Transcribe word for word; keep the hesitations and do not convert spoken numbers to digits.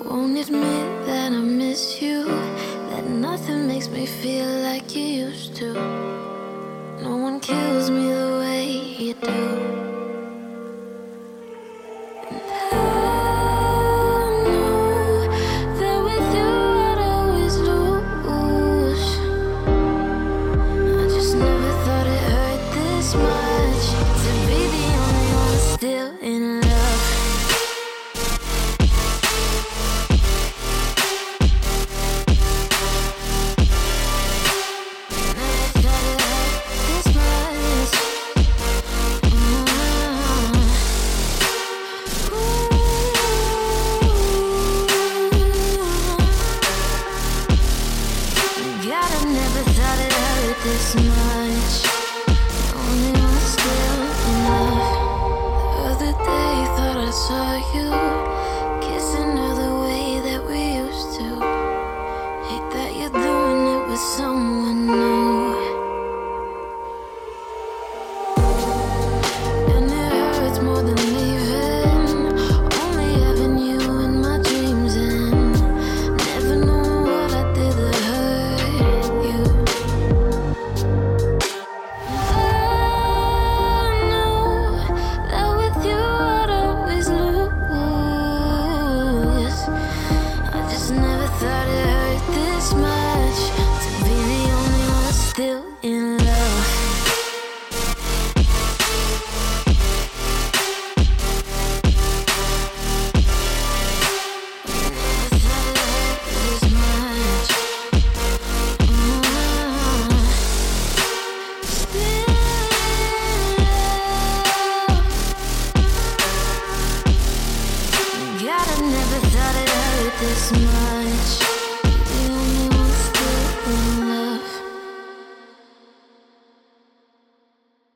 won't admit that I miss you, that nothing makes me feel like you used to. No one kills me the way you do. And I know that with you I'd always lose. I just never thought it hurt this much to be the only one still in love. This much, only one still enough. The other day, thought I saw you kissing her the way that we used to. Hate that you're doing it with someone new, and it hurts more than leaving. Only having you in my dreams, and never know what I did to hurt you. Still in love. God, I never thought it hurt this much.